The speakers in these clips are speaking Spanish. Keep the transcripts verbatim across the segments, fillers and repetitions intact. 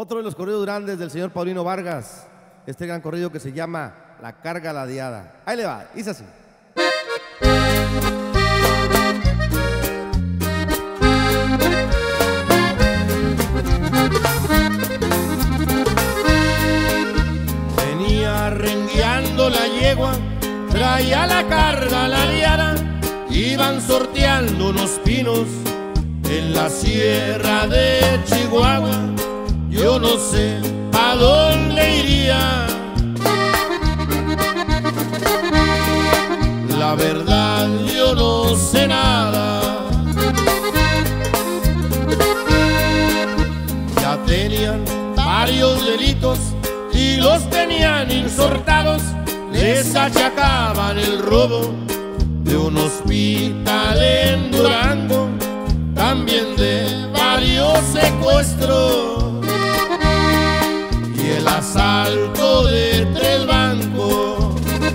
Otro de los corridos grandes del señor Paulino Vargas, este gran corrido que se llama La Carga Ladeada. Ahí le va, dice así. Venía rengueando la yegua, traía la carga ladeada, iban sorteando unos pinos en la sierra de Chihuahua. Yo no sé a dónde iría, la verdad yo no sé nada. Ya tenían varios delitos y los tenían insortados, les achacaban el robo de un hospital en Durango, también de varios secuestros y el asalto de tres bancos.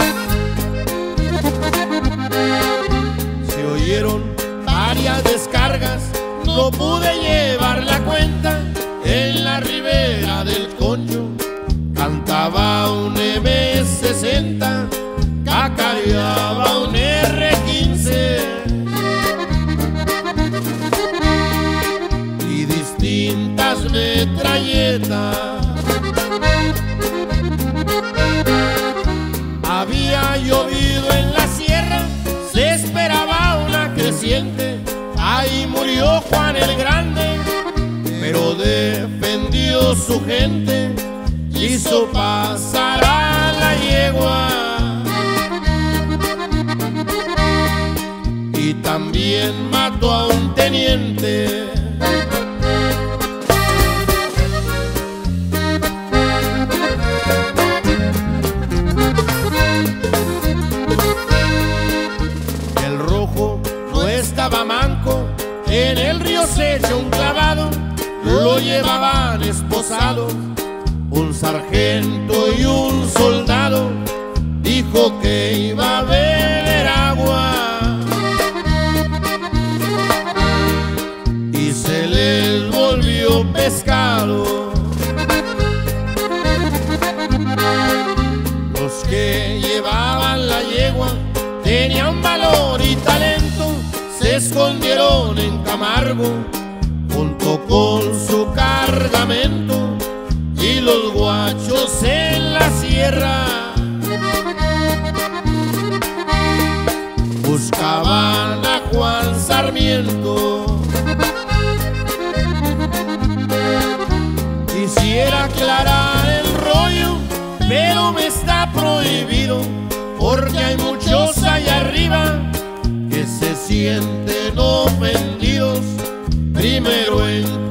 Se oyeron varias descargas, no pude llevar la cuenta. En la ribera del Concho cantaba un eme sesenta, cacareaba un erre quince y distintas metralletas. Había llovido en la sierra, se esperaba una creciente, ahí murió Juan el Grande, pero defendió su gente, hizo pasar a la yegua y también mató a un teniente. El rojo no estaba manco, en el río se echó un clavado, lo llevaban esposado un sargento y un soldado. Dijo que iba a beber agua y se les volvió pescado. Los que llevaban la yegua tenían valor y talento, se escondieron en Camargo junto con su cargamento, y los guachos en la sierra buscaban a Juan Sarmiento. Quisiera aclarar el rollo, pero me está prohibido, porque hay muchos allá arriba que se sienten ofendidos. Primero en